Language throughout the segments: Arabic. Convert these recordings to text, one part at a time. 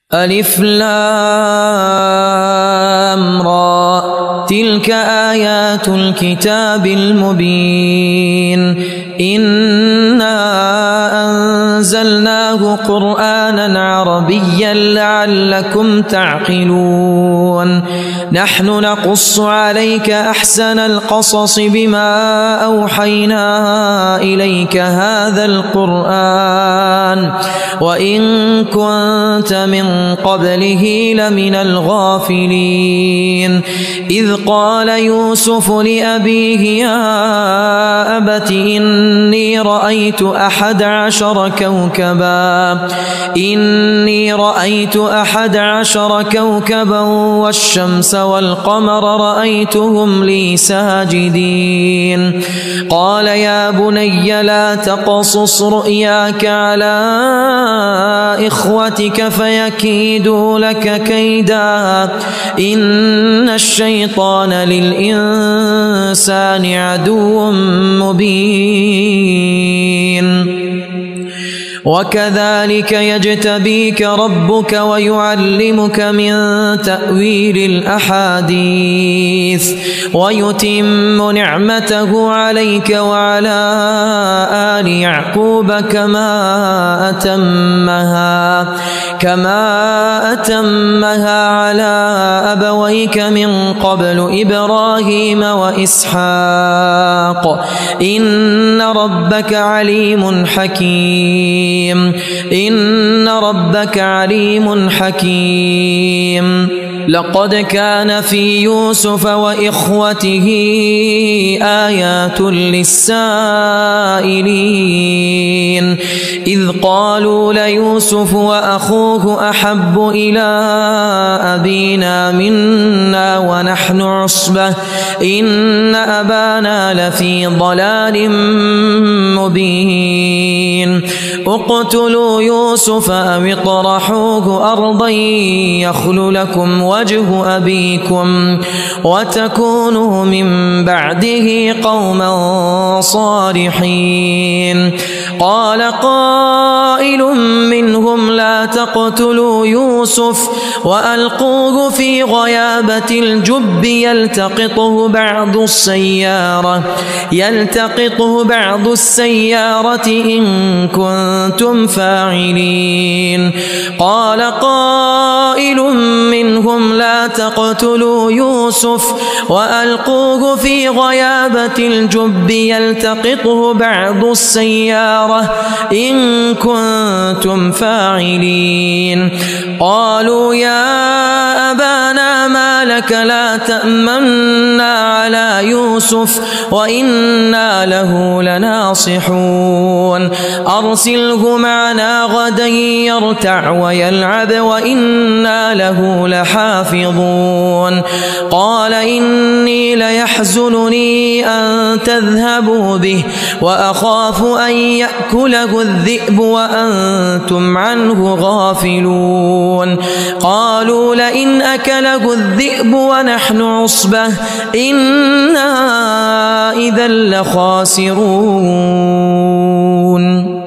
ألف لام را تلك آيات الكتاب المبين إنا أنزلناه قرآنا عربيا لعلكم تعقلون نحن نقص عليك أحسن القصص بما أوحينا إليك هذا القرآن وإن كنت من قبله لمن الغافلين إذ قال يوسف لأبيه يا أبت إني رأيت 11 كوكبا والشمس والقمر رأيتهم لي ساجدين قال يا بني لا تقصص رؤياك على إخوتك فيكيدوا لك كيدا إن الشيطان للإنسان عدو مبين وكذلك يجتبيك ربك ويعلمك من تأويل الأحاديث ويتم نعمته عليك وعلى آل يعقوب كما أتمها على أبويك من قبل إبراهيم وإسحاق إن ربك عليم حكيم لقد كان في يوسف وإخوته آيات للسائلين إذ قالوا ليوسف وأخوه أحب إلى أبينا منا ونحن عصبة إن أبانا لفي ضلال مبين اقتلوا يوسف أو اطرحوه أرضا يخل لكم وجه أبيكم وتكونوا من بعده قوما صالحين قال قائل منهم لا تقتلوا يوسف وألقوه في غيابة الجب يلتقطه بعض السيارة إن كنتم فاعلين قال قائل منهم لا تقتلوا يوسف وألقوه في غيابة الجب يلتقطه بعض السيارة إن كنتم فاعلين قالوا يا أبانا ما لك لا تأمنا على يوسف وإنا له لناصحون أرسله معنا غدا يرتع ويلعب وإنا له لحافظون قال إني ليحزنني أن تذهبوا به وأخاف أن يأكله الذئب وأنتم عنه غافلون قالوا لئن أكله الذئب ونحن عصبة إنا إذا لخاسرون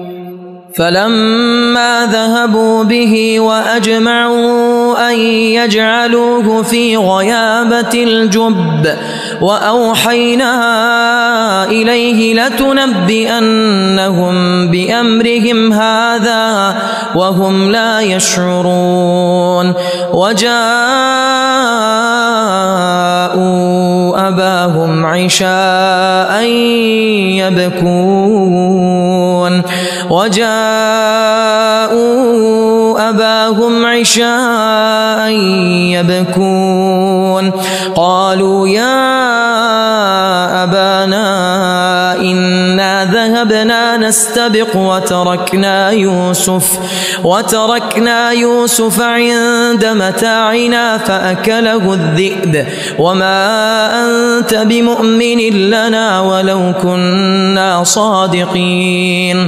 فلما ذهبوا به وأجمعوا أن يجعلوه في غيابة الجب وأوحينا إليه لتنبئنهم بأمرهم هذا وهم لا يشعرون وجاءوا أباهم عشاء يبكون قالوا يا أبانا إنا ذهبنا نستبق وتركنا يوسف عند متاعنا فأكله الذئب وما أنت بمؤمن لنا ولو كنا صادقين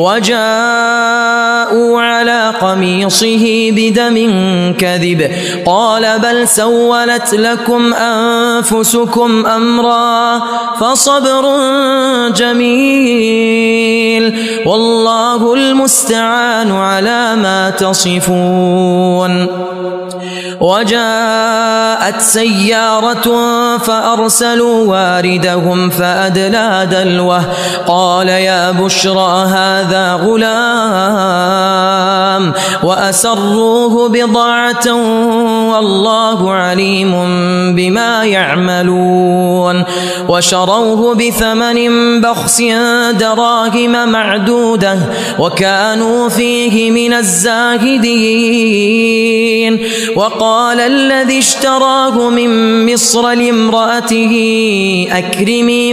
وجاءوا على قميصه بدم كذب قال بل سولت لكم أنفسكم أمرا فصبر جميل سبيل والله المستعان على ما تصفون. وجاءت سيارة فأرسلوا واردهم فأدلى دلوه قال يا بشرى هذا غلام وأسروه بضاعة والله عليم بما يعملون. وشروه بثمن بخس دراهم معدودة وكانوا فيه من الزاهدين. وقال الذي اشتراه من مصر لامرأته أكرمي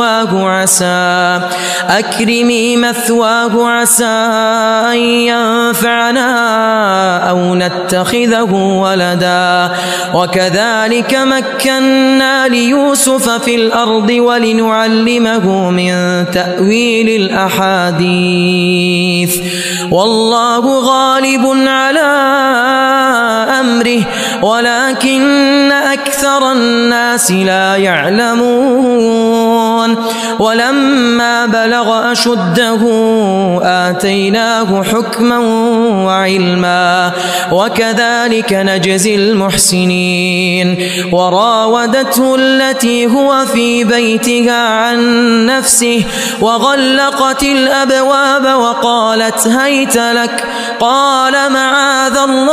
مثواه عسى أن ينفعنا أو نتخذه ولدا وكذلك مكنا ليوسف في الأرض ولنعلمه من تأويل الأحاديث والله غالب على أمره ولكن أكثر الناس لا يعلمون. ولما بلغ أشده آتيناه حكما وعلما وكذلك نجزي المحسنين. وراودته التي هو في بيتها عن نفسه وغلقت الأبواب وقالت هيت لك قال معاذ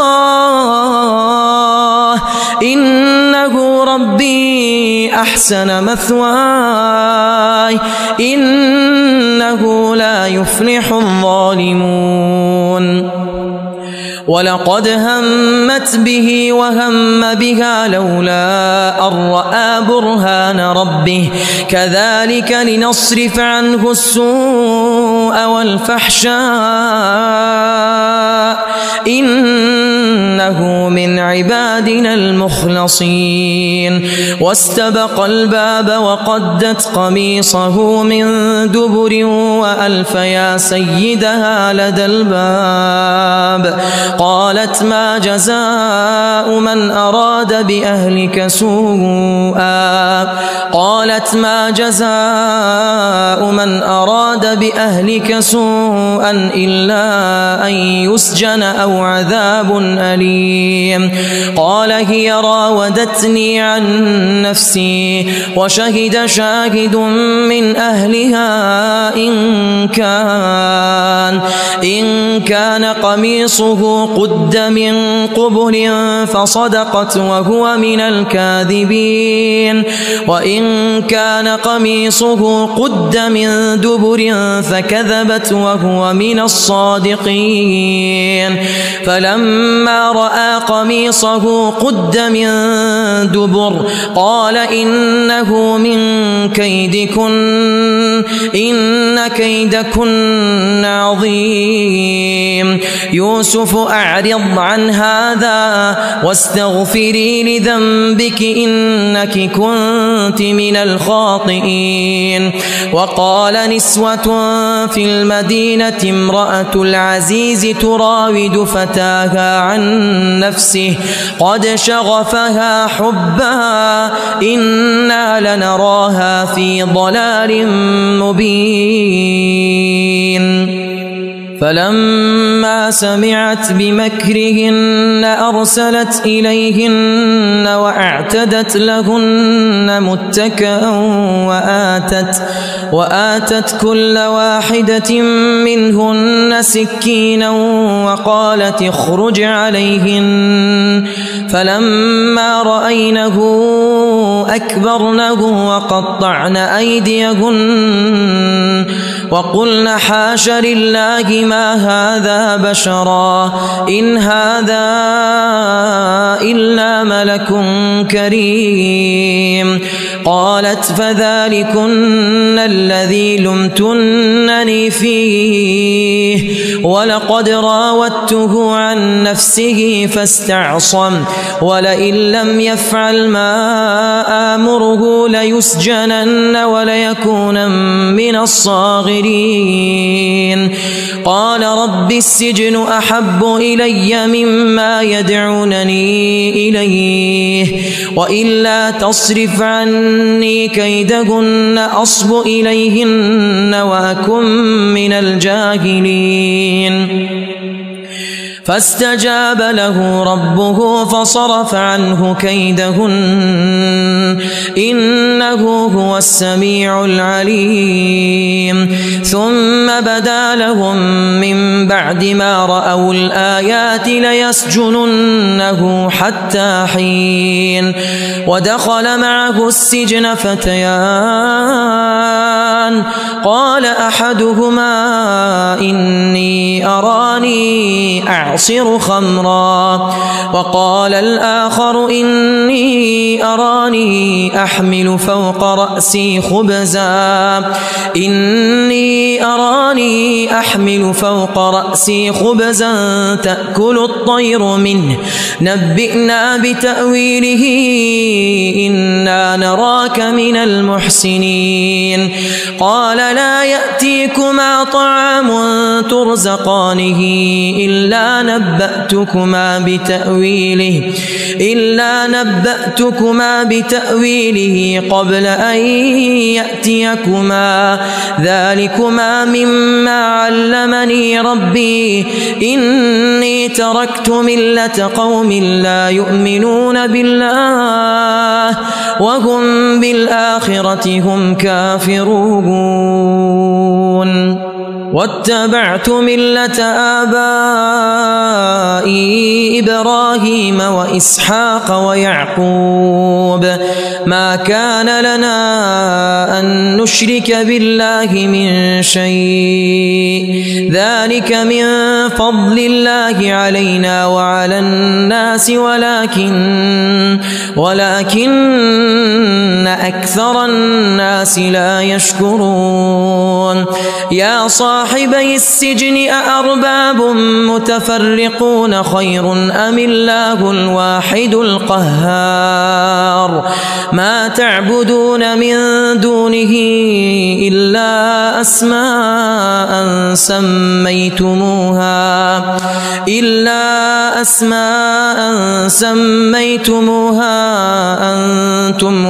الله إنه ربي أحسن مثواي إنه لا يفلح الظالمون. ولقد همت به وهم بها لولا أن رأى برهان ربه كذلك لنصرف عنه السوء والفحشاء إنه من عبادنا المخلصين. واستبق الباب وقدت قميصه من دبر وألف يا سيدها لدى الباب قالت ما جزاء من أراد بأهلك سوءا إلا أن يسجن أو عذاب أليم. قال هي راودتني عن نفسي وشهد شاهد من أهلها إن كان قميصه قد من قبل فصدقت وهو من الكاذبين وإن كان قميصه قد من دبر فكذبت وهو من الصادقين. فلما رأى قميصه قد من دبر قال إنه من كيدكن إن كيدكن عظيم. يوسف أعرض عن هذا واستغفري لذنبك إنك كنت من الخاطئين. وقال نسوة في المدينة امرأة العزيز تراود فتاها عن نفسه قد شغفها حبا إنا لنراها في ضلال مبين. فلما سمعت بمكرهن أرسلت إليهن وأعتدت لهن متكئا وآتت كل واحدة منهن سكينا وقالت اخرج عليهن. فلما رأينه أكبرنه وقطعن أيديهن وقلن حاش لله ما هذا بشرا إن هذا إلا ملك كريم. قالت فذلكن الذي لمتنني فيه ولقد راودته عن نفسه فاستعصم ولئن لم يفعل ما آمره ليسجنن وليكون من الصاغرين. قال رب السجن أحب إلي مما يدعونني إليه وإلا تصرف عني أني كيدهن أصب إليهن وأكن من الجاهلين فاستجاب له ربه فصرف عنه كيدهن إنه هو السميع العليم ثم بدا لهم من بعد ما رأوا الآيات ليسجننه حتى حين ودخل معه السجن فتيان قال أحدهما إني أراني أعصر خمرا وقال الآخر إني أراني أحمل فوق رأسي خبزا تأكل الطير منه نبئنا بتأويله إنا نراك من المحسنين قال لا يأتيكما طعام ترزقانه إلا نبأتكما بتأويله قبل أن يأتيكما ذلكما مما علمني ربي إني تركت ملة قوم لا يؤمنون بالله وهم بالآخرة هم كافرون واتبعت ملة آبائي إبراهيم وإسحاق ويعقوب ما كان لنا أن نشرك بالله من شيء ذلك من فضل الله علينا وعلى الناس ولكن أكثر الناس لا يشكرون يا صاحبي السجن أأرباب متفرقون خير أم الله الواحد القهار ما تعبدون من دونه إلا أسماء سميتموها أنتم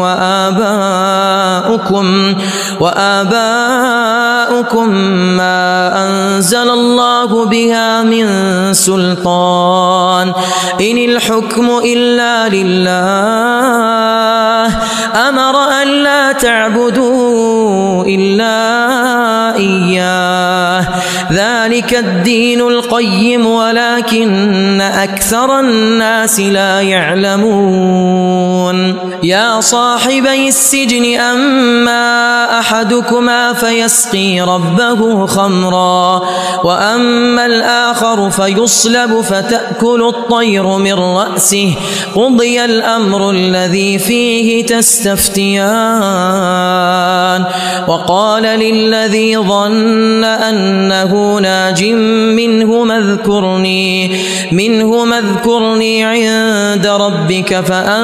وآباؤكم ما أنزل الله بها من سلطان إن الحكم إلا لله أمر أن لا تعبدوا إلا إياه ذلك الدين القيم ولكن أكثر الناس لا يعلمون يا صاحبي السجن أما أحدكما فيسقي ربه خمرا وأما الآخر فيصلب فتأكل الطير من رأسه قضي الأمر الذي فيه تستفتيان وقال للذي ظن أنه ناج منهما اذكرني عند ربك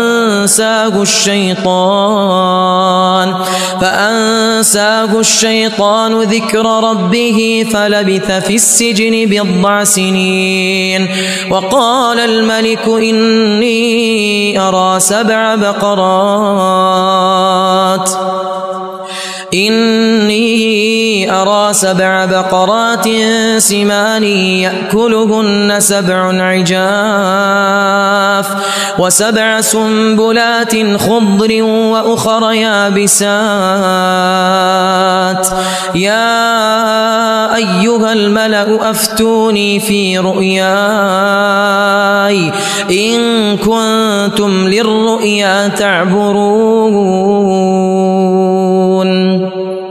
فأنساه الشيطان ذكر ربه فلبث في السجن بضع سنين وقال الملك إني أرى سبع بقرات سمان يأكلهن 7 عجاف و7 سنبلات خضر وأخر يابسات يا أيها الملأ أفتوني في رؤياي إن كنتم للرؤيا تعبرون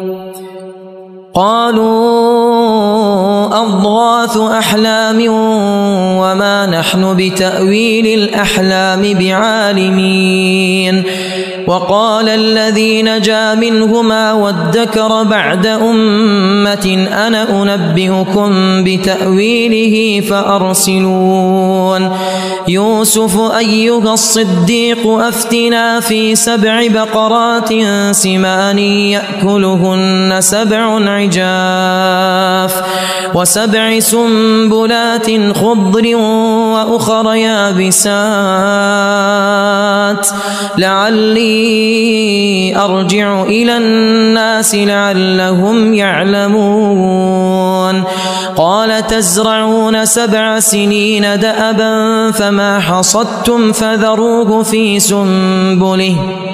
قالوا أضغاث أحلام وما نحن بتأويل الأحلام بعالمين وقال الذي نجا منهما وادكر بعد أمة أنا أنبئكم بتأويله فأرسلون يوسف أيها الصديق أفتنا في 7 بقرات سمان يأكلهن 7 عجاف و7 سنبلات خضر وأخر يابسات لعلي أرجع إلى الناس لعلهم يعلمون قال تزرعون 7 سنين دأبا فما حصدتم فذروه في سنبله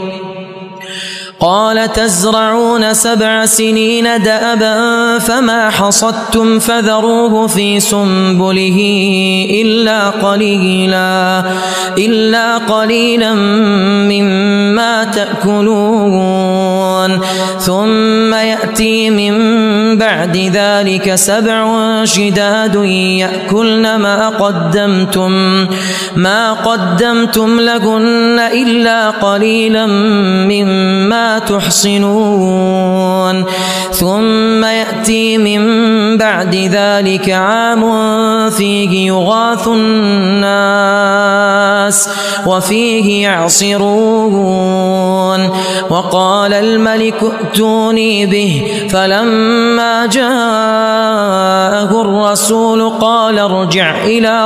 قال تزرعون 7 سنين دأبا فما حصدتم فذروه في سنبله إلا قليلا مما تأكلون ثم يأتي من بعد ذلك 7 شداد يأكلن ما قدمتم لهن إلا قليلا مما تحصنون ثم يأتي من بعد ذلك عام فيه يغاث الناس وفيه يعصرون وقال الملك ائتوني به فلما جاءه الرسول قال ارجع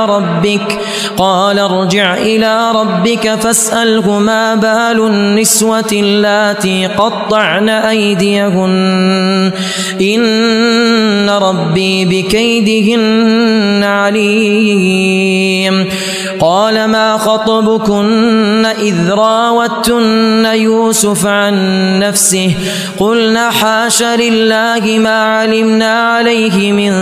إلى ربك فاسأله ما بال النسوة اللاتي قطعن أيديهن إن ربي بكيدهن عليم قال ما خطبكن إذ راوتن يوسف عن نفسه قلنا حاش لله ما علمنا عليه من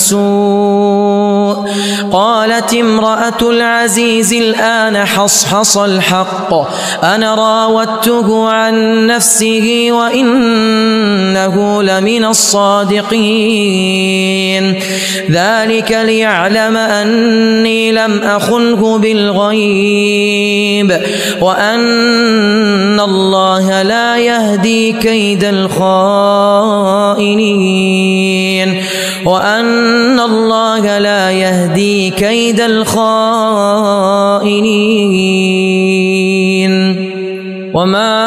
سوء قالت امرأة العزيز الآن حصحص الحق أنا راودته عن نفسه وإنه لمن الصادقين ذلك ليعلم أني لم أخنه بالغيب وأن الله لا يهدي كيد الخائنين وما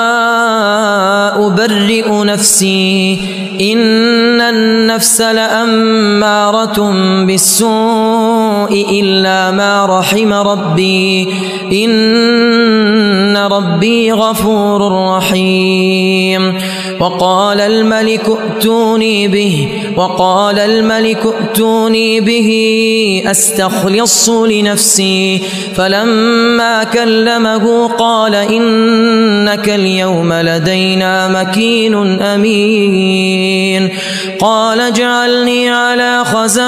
أبرئ نفسي إن النفس لأمارة بالسوء إلا ما رحم ربي إن ربي غفور رحيم وقال الملك ائتوني به أستخلصه لنفسي فلما كلمه قال إنك اليوم لدينا مكين أمين قال اجعلني على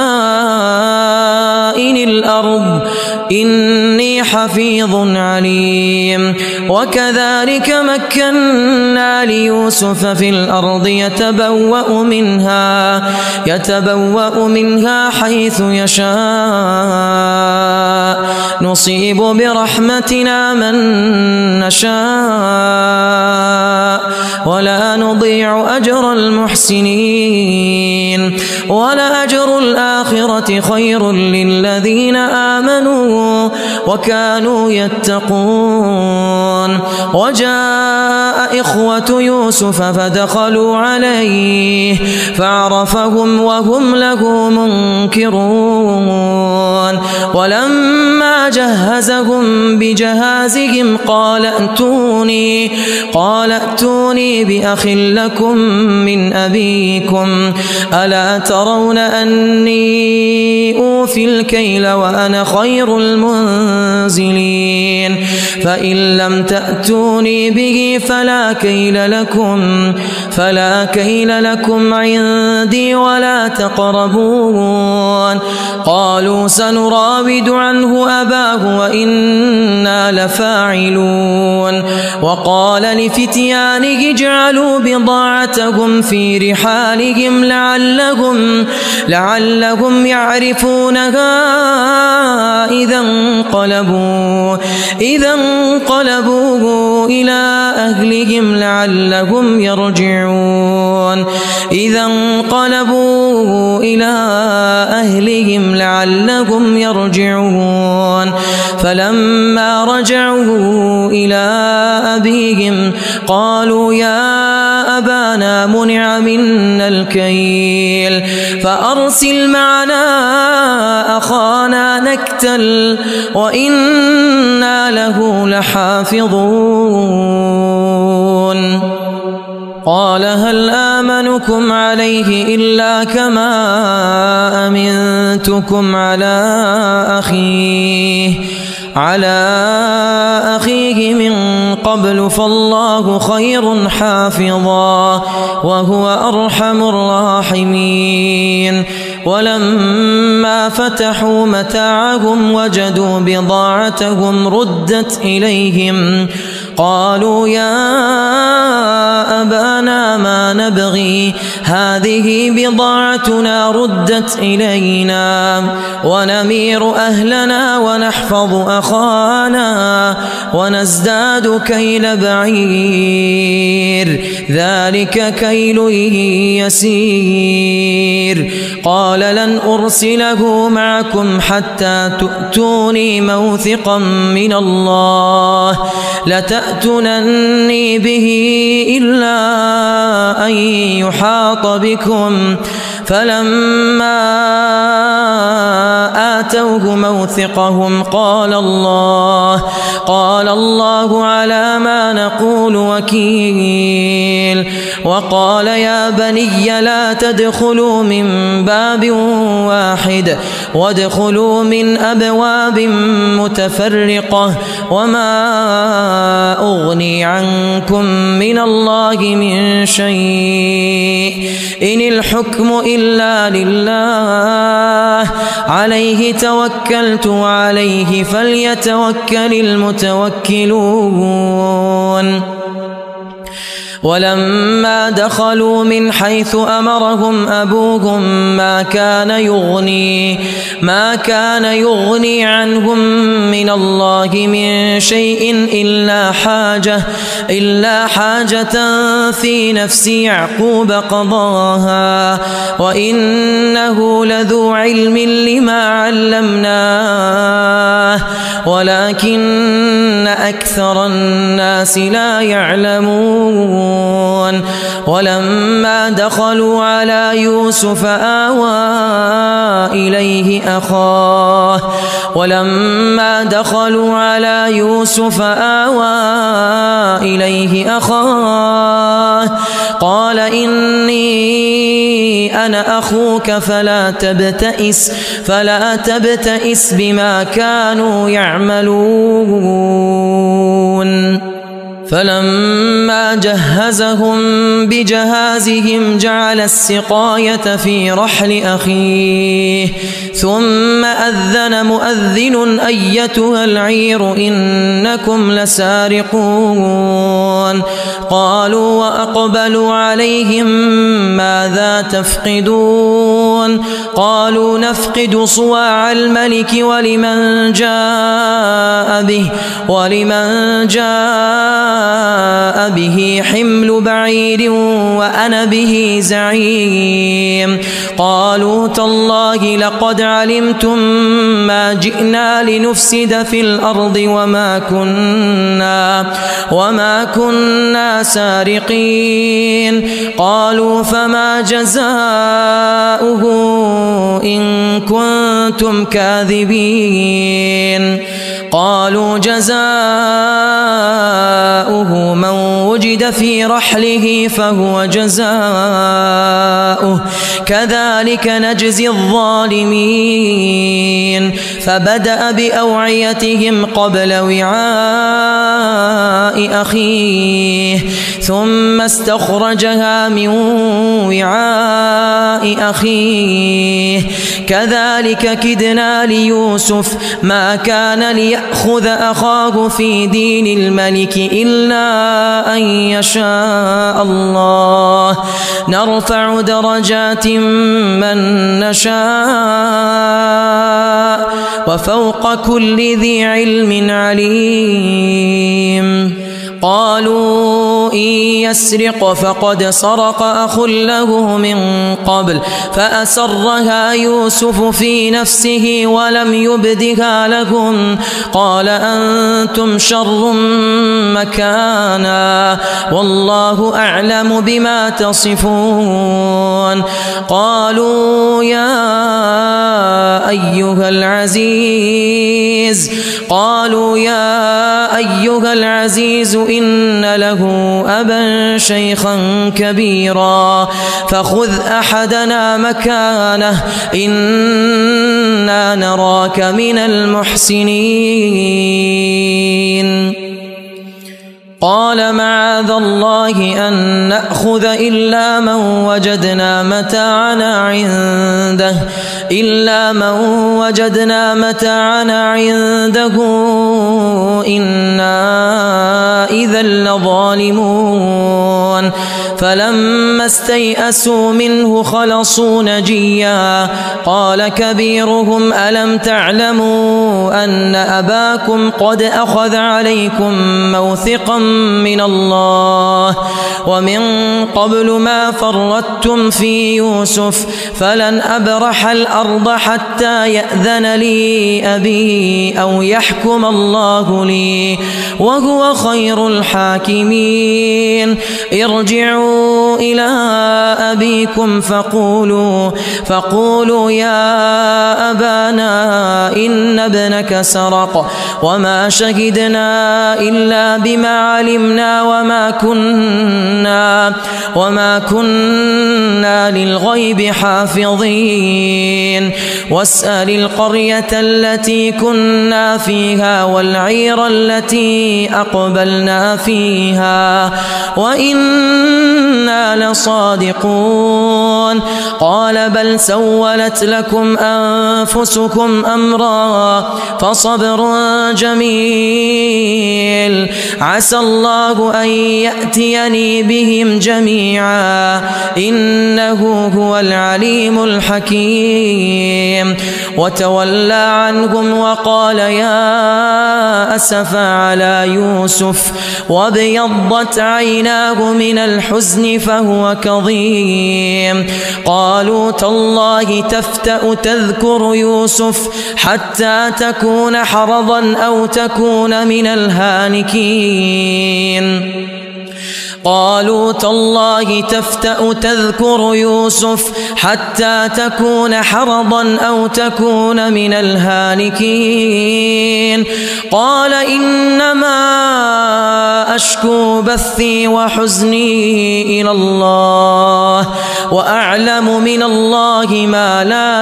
خزائن الأرض إني حفيظ عليم وكذلك مكنا ليوسف في الأرض يتبوأ منها حيث يشاء نصيب برحمتنا من نشاء ولا نضيع أجر المحسنين ولأجر الآخرة خير للذين آمنوا وكانوا يتقون وجاء إخوة يوسف فدخلوا عليه فعرفهم وهم له منكرون ولما جهزهم بجهازهم قال ائتوني بأخ لكم من أبيكم ألا ترون أني أوفي الكيل وأنا خير المنزلين فإن لم تأتوني به فلا كيل لكم عندي ولا تقربون قالوا سنراود عنه أباه وإنا لفاعلون وقال لفتيانه اجعلوا بضاعتهم في رحالهم لعلهم يعرفونها إذا انقلبوا إلى أهلهم لعلهم يرجعون فلما رجعوا إلى أبيهم قالوا يا أبانا منع منا الكيل فأرسل معنا أخانا نكتل وإنا له لحافظون قال هل آمنكم عليه إلا كما أمنتكم على أخيه من قبل فالله خير حافظا وهو أرحم الراحمين ولما فتحوا متاعهم وجدوا بضاعتهم ردت إليهم قالوا يا أبانا ما نبغي هذه بضاعتنا ردت إلينا ونمير أهلنا ونحفظ أخانا ونزداد كيل بعير ذلك كيل يسير قال لن أرسله معكم حتى تؤتوني موثقا من الله لتأتونني به إلا أن يحاط بكم فلما آتوه موثقهم قال الله على ما نقول وكيل وقال يا بني لا تدخلوا من باب واحد وادخلوا من أبواب متفرقة وما أغني عنكم من الله من شيء إن الحكم إلا لله عليه توكلت وعليه فليتوكل المتوكلون ولما دخلوا من حيث أمرهم أبوهم ما كان يغني عنهم من الله من شيء إلا حاجة في نفس يعقوب قضاها وإنه لذو علم لما علمناه ولكن أكثر الناس لا يعلمون ولما دخلوا على يوسف آوى إليه أخاه قال إني أنا أخوك فلا تبتئس بما كانوا يعملون فلما جهزهم بجهازهم جعل السقاية في رحل أخيه ثم أذن مؤذن أيتها العير إنكم لسارقون قالوا وأقبلوا عليهم ماذا تفقدون قالوا نفقد صواع الملك ولمن جاء به حمل بعير وأنا به زعيم قالوا تالله لقد علمتم ما جئنا لنفسد في الأرض وما كنا سارقين قالوا فما جزاؤه إن كنتم كاذبين قالوا جزاؤه من وجد في رحله فهو جزاؤه كذلك نجزي الظالمين فبدأ بأوعيتهم قبل وعاء أخيه ثم استخرجها من وعاء أخيه كذلك كدنا ليوسف ما كان ليأخذ أخاه في دين الملك إلا أن يشاء الله نرفع درجات من نشاء وفوق كل ذي علم عليم قالوا إن يسرق فقد سرق أخ له من قبل فأسرها يوسف في نفسه ولم يبدها لهم قال أنتم شر مكانا والله أعلم بما تصفون. قالوا يا أيها العزيز إن له أبا شيخا كبيرا فخذ أحدنا مكانه إنا نراك من المحسنين. قال معاذ الله أن نأخذ إلا من وجدنا متاعنا عنده إنا إذا لظالمون. فلما استيئسوا منه خلصوا نجيا قال كبيرهم ألم تعلموا أن أباكم قد أخذ عليكم موثقا من الله ومن قبل ما فرطتم في يوسف فلن أبرح الأرض حتى يأذن لي أبي أو يحكم الله لي وهو خير الحاكمين. ارجعوا إلى أبيكم فقولوا يا أبانا إن ابنك سرق وما شهدنا إلا بما علمنا وما كنا للغيب حافظين. واسأل القرية التي كنا فيها والعير التي أقبلنا فيها وإنا لصادقون. قال بل سولت لكم أنفسكم أمرا فصبر جميل عسى الله أن يأتيني بهم جميعا إنه هو العليم الحكيم. وتولى عنهم وقال يا أسفا على يوسف وابيضت عيناه من الحزن فهو كظيم. قالوا تالله تفتأ تذكر يوسف حتى تكون حرضا أو تكون من الهالكين. قالوا تالله تفتأ تذكر يوسف حتى تكون حرضا أو تكون من الهالكين. قال إنما أشكو بثي وحزني إلى الله وأعلم من الله ما لا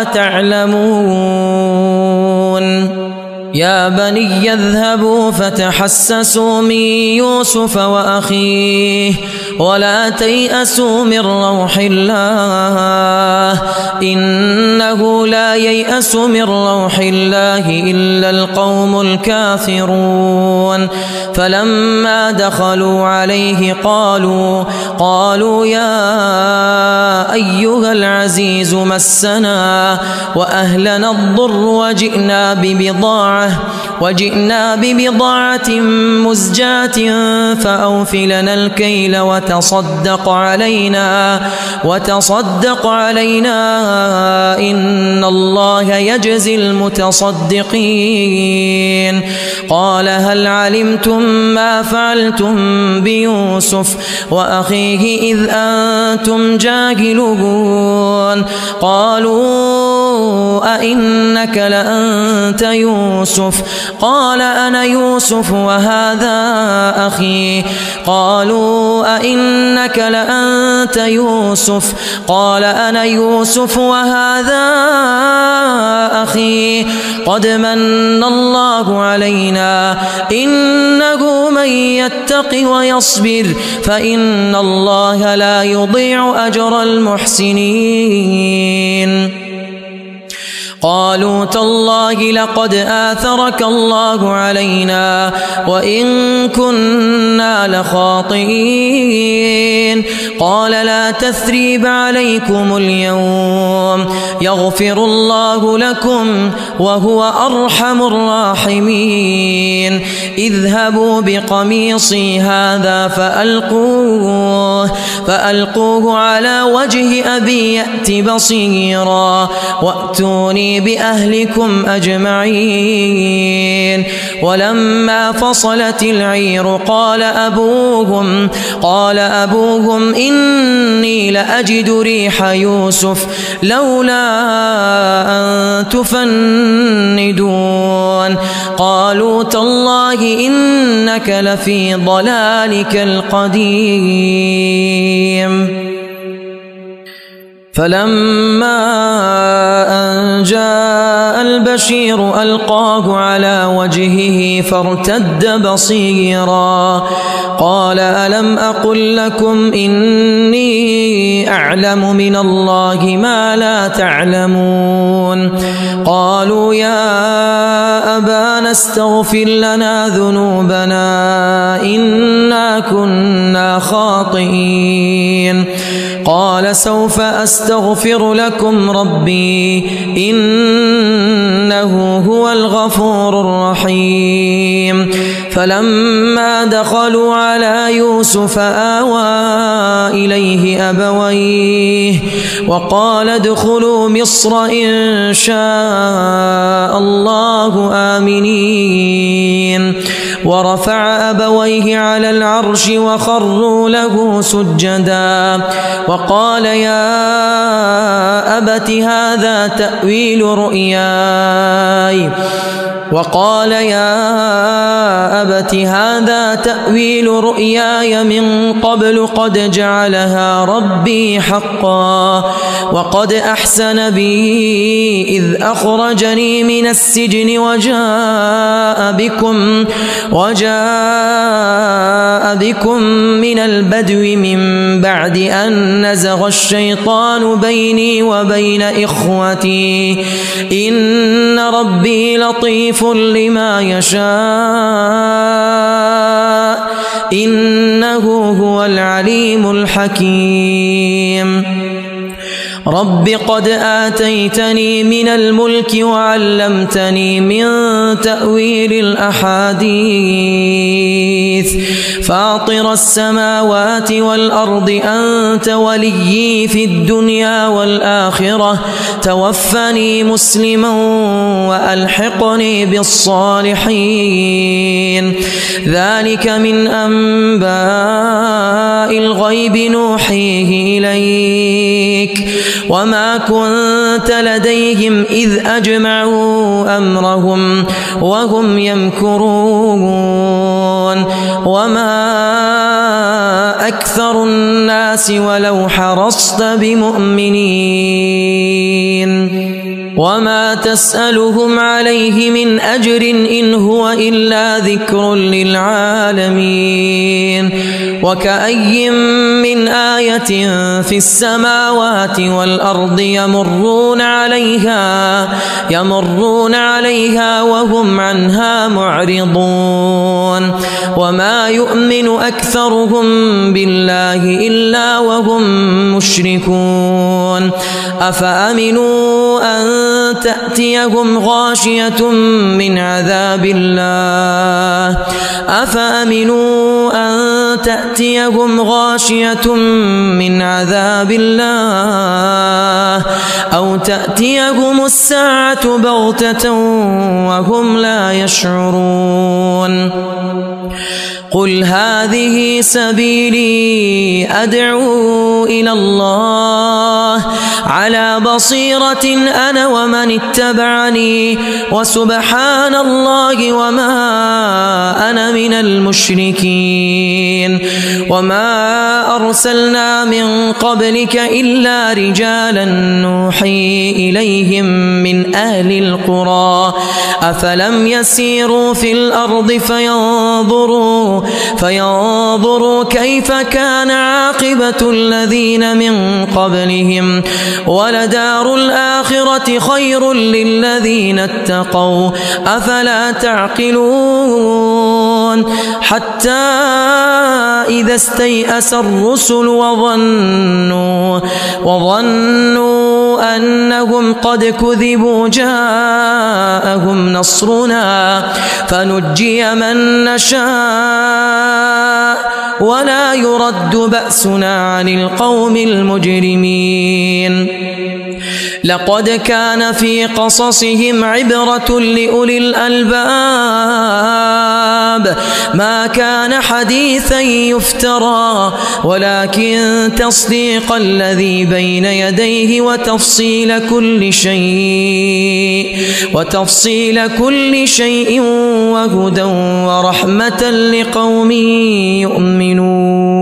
تعلمون. يا بني اذهبوا فتحسسوا من يوسف وأخيه ولا تيأسوا من روح الله إنه لا ييأس من روح الله إلا القوم الكافرون. فلما دخلوا عليه قالوا يا أيها العزيز مسنا وأهلنا الضر وجئنا ببضاعة مزجاة فأوف لنا الكيل وتصدق علينا إن الله يجزي المتصدقين. قال هل علمتم ما فعلتم بيوسف وأخيه إذ أنتم جاهلون؟ قالوا أئنك لأنت يوسف؟ قال أنا يوسف وهذا أخي. قالوا أئنك لأنت يوسف؟ قال أنا يوسف وهذا أخي. قد من الله علينا إنه من يتق ويصبر فإن الله لا يضيع أجر المحسنين. قالوا تالله لقد آثرك الله علينا وإن كنا لخاطئين. قال لا تثريب عليكم اليوم يغفر الله لكم وهو أرحم الراحمين. اذهبوا بقميصي هذا فألقوه على وجه أبي يأت بصيرا وأتوني بأهلكم أجمعين. ولما فصلت العير قال أبوهم إني لأجد ريح يوسف لولا أن تفندون. قالوا تالله إنك لفي ضلالك القديم. فلما أن جاء البشير ألقاه على وجهه فارتد بصيرا قال ألم أقل لكم إني أعلم من الله ما لا تعلمون. قالوا يا أبانا استغفر لنا ذنوبنا إنا كنا خاطئين. قال سوف أستغفر لكم ربي إنه هو الغفور الرحيم. فلما دخلوا على يوسف آوى إليه أبويه وقال ادخلوا مصر إن شاء الله آمنين. ورفع أبويه على العرش وخروا له سجدا وقال يا أبت هذا تأويل رؤياي من قبل قد جعلها ربي حقا وقد أحسن بي إذ أخرجني من السجن وجاء بكم من البدو من بعد أن نزغ الشيطان بيني وبين إخوتي إن ربي لطيف لما يشاء إنه هو العليم الحكيم. رب قد آتيتني من الملك وعلمتني من تأويل الأحاديث فاطر السماوات والأرض أنت وليي في الدنيا والآخرة توفني مسلما وألحقني بالصالحين. ذلك من أنباء الغيب نوحيه إليك وما كنت لديهم إذ أجمعوا أمرهم وهم يمكرون. وما أكثر الناس ولو حرصت بمؤمنين وما تسألهم عليه من أجر إن هو إلا ذكر للعالمين. وكأي من آية في السماوات والأرض يمرون عليها وهم عنها معرضون. وما يؤمن أكثرهم بالله إلا وهم مشركون. أفأمنوا أن تأتيهم غاشية من عذاب الله أو تأتيهم الساعة بغتة وهم لا يشعرون. قل هذه سبيلي أدعو إلى الله على بصيرة أنا ومن اتبعني وسبحان الله وما أنا من المشركين. وما أرسلنا من قبلك إلا رجالا نوحي إليهم من أهل القرى أفلم يسيروا في الأرض فينظروا فينظروا كيف كان عاقبة الذين من قبلهم ولدار الآخرة خير للذين اتقوا أفلا تعقلون حتى إذا استيأس الرسل وظنوا أنهم قد كذبوا جاءهم نصرنا فنجي من نشاء ولا يرد بأسنا عن القوم المجرمين لقد كان في قصصهم عبرة لأولي الألباب ما كان حديثا يفترى ولكن تصديق الذي بين يديه وتفصيل كل شيء وهدى ورحمة لقوم يؤمنون.